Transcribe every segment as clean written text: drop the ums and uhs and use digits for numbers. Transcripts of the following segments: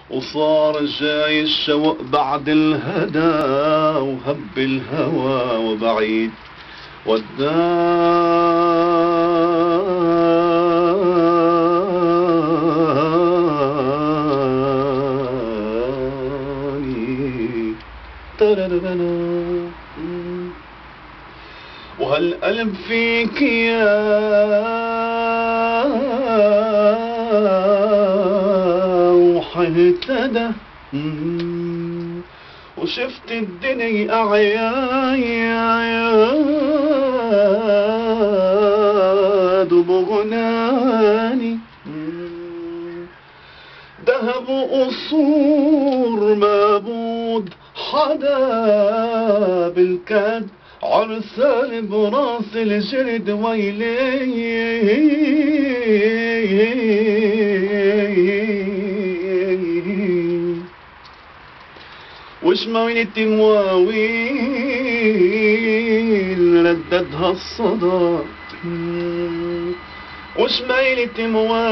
وصار جاي الشوق بعد الهدى، وهب الهوى وبعيد وداني. وهالقلب فيك يا وحيهتدى، وشفت الدنيا أعياد وبغناني، دهب وقصور مابود حدا بالكاد، عرسان براس الجلد ويلي. وشمايلة مواويل رددها الصدى، وشمايلة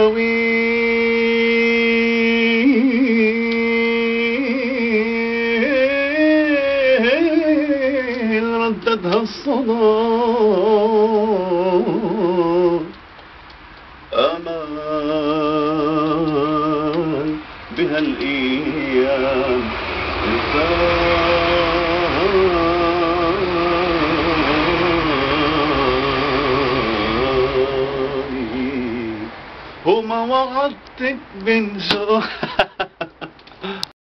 مواويل رددها الصدى. أمان بهالأيام وما وعدتك بنشوف